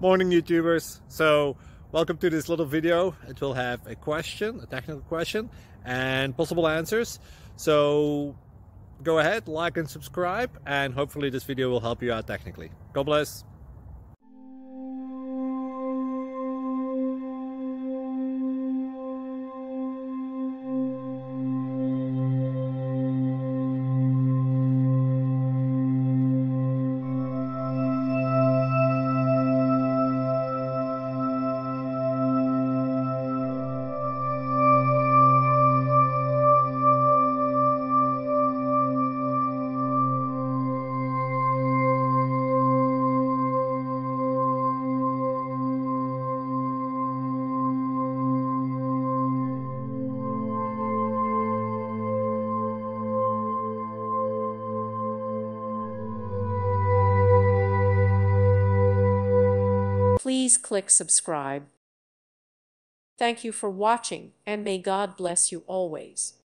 Morning YouTubers. So welcome to this little video. It will have a question, a technical question, and possible answers. So go ahead, like and subscribe, and hopefully this video will help you out technically. God bless. Please click subscribe. Thank you for watching, and may God bless you always.